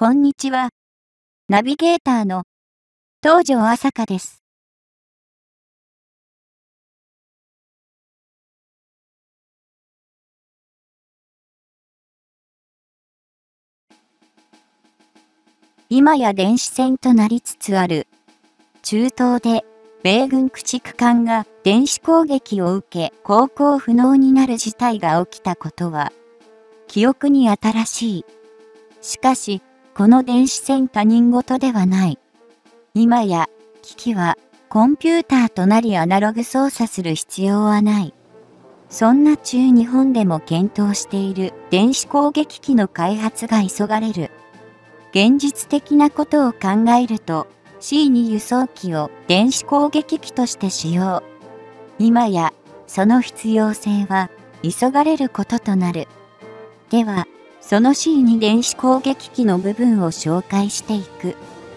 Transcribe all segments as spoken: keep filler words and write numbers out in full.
こんにちは。ナビゲーターの東條朝香です。今や電子戦となりつつある中東で米軍駆逐艦が電子攻撃を受け航行不能になる事態が起きたことは記憶に新しい。しかし、この電子戦他人事ではない。今や機器はコンピューターとなりアナログ操作する必要はない。そんな中日本でも検討している電子攻撃機の開発が急がれる。現実的なことを考えると シーツー 輸送機を電子攻撃機として使用。今やその必要性は急がれることとなる。では、その シーツー 電子攻撃機の部分を紹介していく。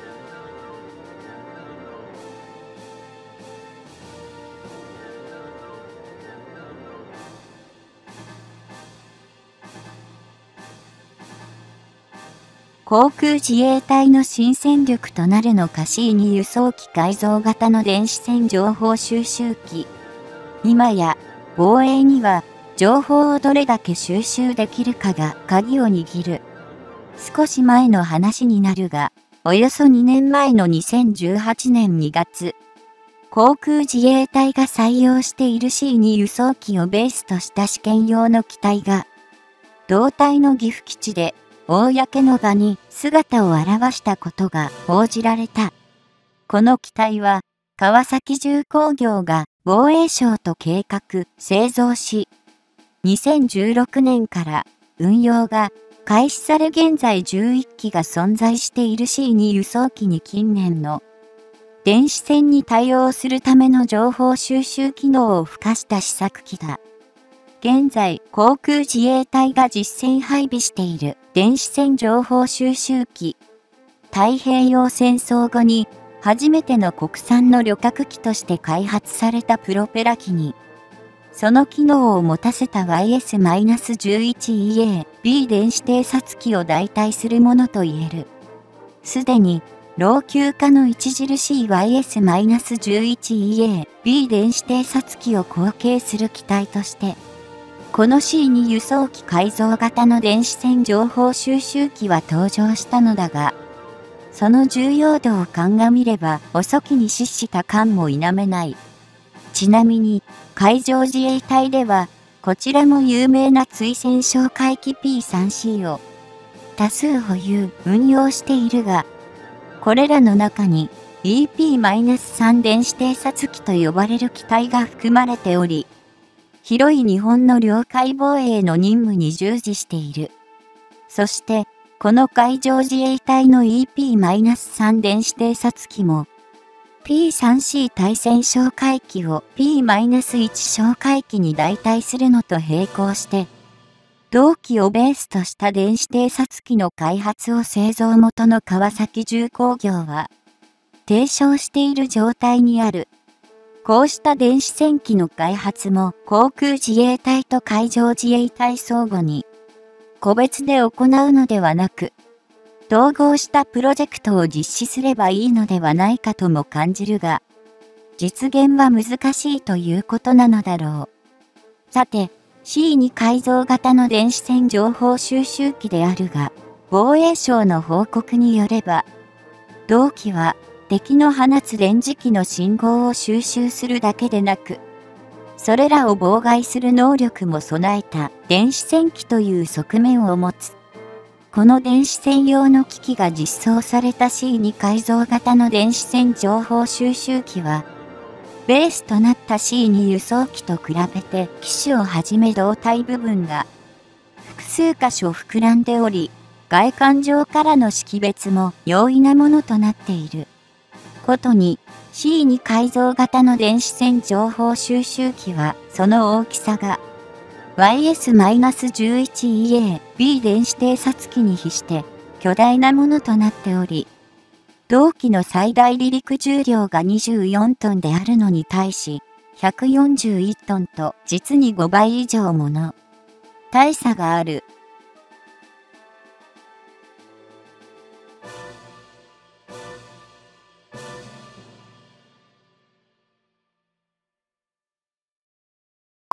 航空自衛隊の新戦力となるのか シーツー 輸送機改造型の電子戦情報収集機。今や防衛には情報をどれだけ収集できるかが鍵を握る。少し前の話になるが、およそにねんまえのにせんじゅうはちねんにがつ、航空自衛隊が採用している シーツー 輸送機をベースとした試験用の機体が、同隊の岐阜基地で公の場に姿を現したことが報じられた。この機体は川崎重工業が防衛省と計画、製造し、にせんじゅうろくねんから運用が開始され現在じゅういっきが存在している シーツー 輸送機に近年の電子戦に対応するための情報収集機能を付加した試作機だ。現在、航空自衛隊が実戦配備している電子戦情報収集機。太平洋戦争後に初めての国産の旅客機として開発されたプロペラ機に、その機能を持たせた ワイエスじゅういちイーエービー 電子偵察機を代替するものと言える。すでに、老朽化の著しい ワイエスじゅういちイーエービー 電子偵察機を後継する機体として、この シーツー 輸送機改造型の電子戦情報収集機は登場したのだが、その重要度を鑑みれば遅きに失した感も否めない。ちなみに、海上自衛隊では、こちらも有名な追戦哨戒機 ピースリーシー を多数保有、運用しているが、これらの中に イーピースリー 電子偵察機と呼ばれる機体が含まれており、広い日本の領海防衛の任務に従事している。そして、この海上自衛隊の イーピースリー 電子偵察機も、ピースリーシー 対戦哨戒機を ピーワン 哨戒機に代替するのと並行して、同機をベースとした電子偵察機の開発を製造元の川崎重工業は、提唱している状態にある。こうした電子戦機の開発も航空自衛隊と海上自衛隊相互に個別で行うのではなく、統合したプロジェクトを実施すればいいのではないかとも感じるが、実現は難しいということなのだろう。さて、シーツー 改造型の電子戦情報収集機であるが、防衛省の報告によれば、同機は、敵の放つ電磁気の信号を収集するだけでなく、それらを妨害する能力も備えた電子戦機という側面を持つ。この電子戦用の機器が実装された シーツー 改造型の電子戦情報収集機は、ベースとなった シーツー 輸送機と比べて機種をはじめ胴体部分が複数箇所膨らんでおり、外観上からの識別も容易なものとなっている。ことに シーツー 改造型の電子戦情報収集機はその大きさが ワイエスじゅういちイーエービー 電子偵察機に比して巨大なものとなっており、同機の最大離陸重量がにじゅうよんトンであるのに対しひゃくよんじゅういちトンと実にごばい以上もの大差がある。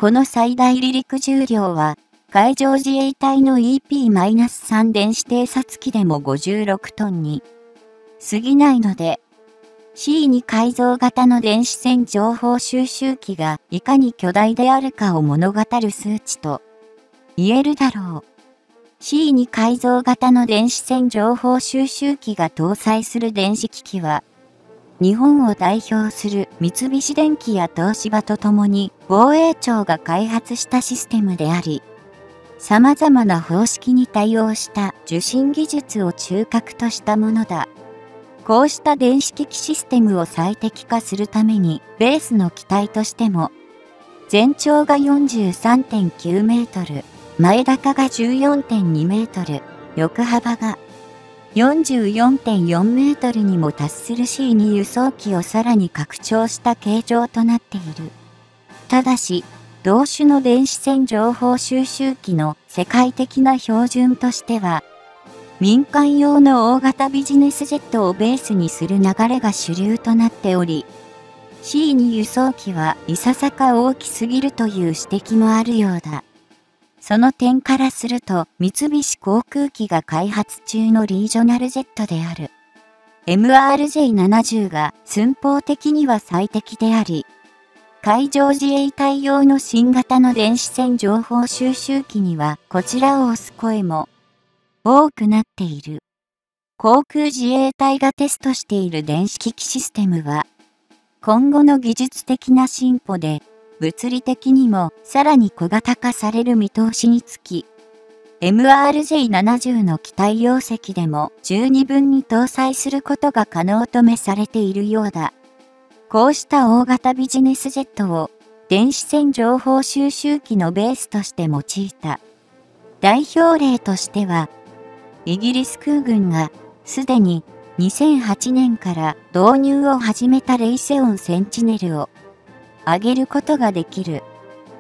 この最大離陸重量は、海上自衛隊の イーピーさん 電子偵察機でもごじゅうろくトンに過ぎないので、シーツー 改造型の電子戦情報収集機がいかに巨大であるかを物語る数値と言えるだろう。シーツー 改造型の電子戦情報収集機が搭載する電子機器は、日本を代表する三菱電機や東芝とともに防衛庁が開発したシステムであり、様々な方式に対応した受信技術を中核としたものだ。こうした電子機器システムを最適化するために、ベースの機体としても、全長が よんじゅうさんてんきゅうメートル、前高が じゅうよんてんにメートル、横幅が よんじゅうよんてんよんメートルにも達する シーツー 輸送機をさらに拡張した形状となっている。ただし、同種の電子戦情報収集機の世界的な標準としては、民間用の大型ビジネスジェットをベースにする流れが主流となっており、シーツー 輸送機はいささか大きすぎるという指摘もあるようだ。その点からすると、三菱航空機が開発中のリージョナルジェットである エムアールジェイななじゅう が寸法的には最適であり、海上自衛隊用の新型の電子戦情報収集機にはこちらを押す声も多くなっている。航空自衛隊がテストしている電子機器システムは、今後の技術的な進歩で、物理的にもさらに小型化される見通しにつき、エムアールジェイななじゅう の機体容積でも十二分に搭載することが可能とめされているようだ。こうした大型ビジネスジェットを電子戦情報収集機のベースとして用いた。代表例としては、イギリス空軍がすでににせんはちねんから導入を始めたレイセオンセンチネルを挙げることができる。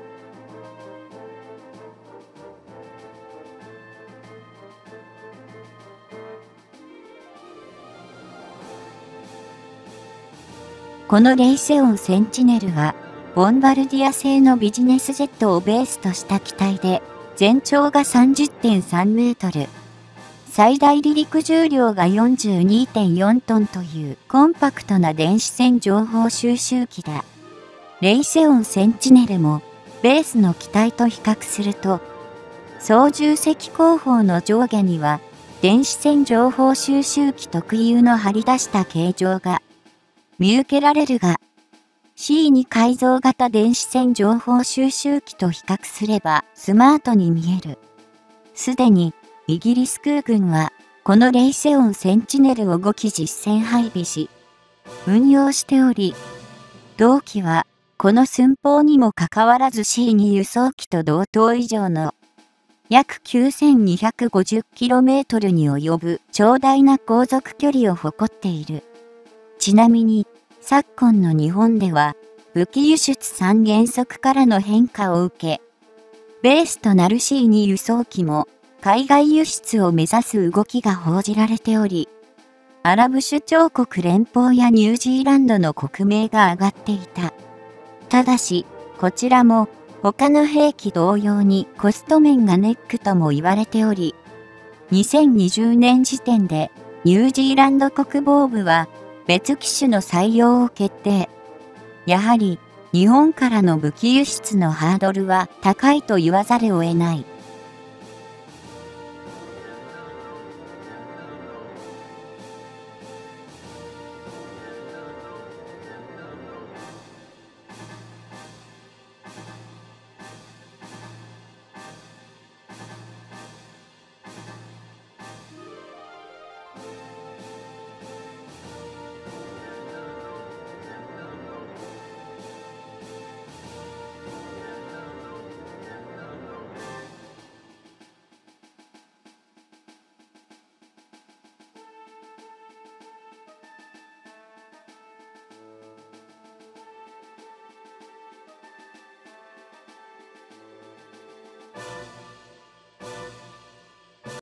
このレイセオンセンチネルは、ボンバルディア製のビジネスジェットをベースとした機体で、全長が さんじゅってんさんメートル、最大離陸重量が よんじゅうにてんよんトンというコンパクトな電子戦情報収集機だ。レイセオンセンチネルも、ベースの機体と比較すると、操縦席後方の上下には、電子戦情報収集機特有の張り出した形状が、見受けられるが、シーツー 改造型電子戦情報収集機と比較すればスマートに見える。すでにイギリス空軍はこのレイセオンセンチネルをごき実戦配備し、運用しており、同機はこの寸法にもかかわらず シーツー 輸送機と同等以上の約 きゅうせんにひゃくごじゅっキロメートル に及ぶ長大な航続距離を誇っている。ちなみに、昨今の日本では、武器輸出三原則からの変化を受け、ベースとなる シーツー 輸送機も海外輸出を目指す動きが報じられており、アラブ首長国連邦やニュージーランドの国名が挙がっていた。ただし、こちらも他の兵器同様にコスト面がネックとも言われており、にせんにじゅうねん時点でニュージーランド国防部は別機種の採用を決定。やはり日本からの武器輸出のハードルは高いと言わざるを得ない。